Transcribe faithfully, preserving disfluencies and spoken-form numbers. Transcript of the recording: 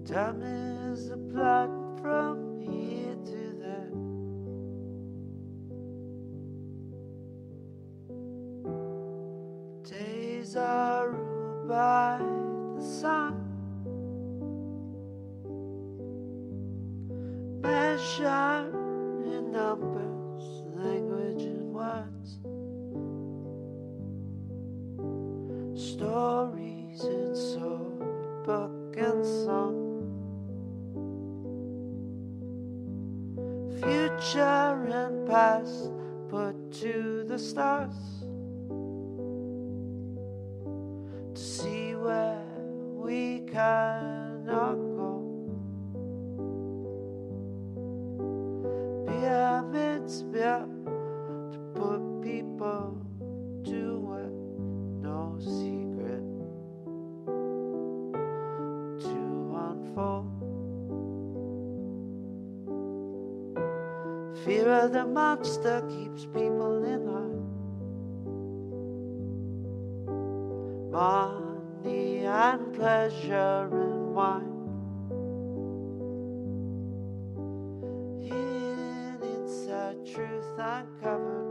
Time is a plot from here to there. Days are ruled by the sun, measure in numbers, language and words, stories in sword, book and song, future and past put to the stars, to see where we cannot go. Pyramids built to put people to work, no secret to unfold. Fear of the monster keeps people in line. Money and pleasure and wine, hidden inside truth uncovered.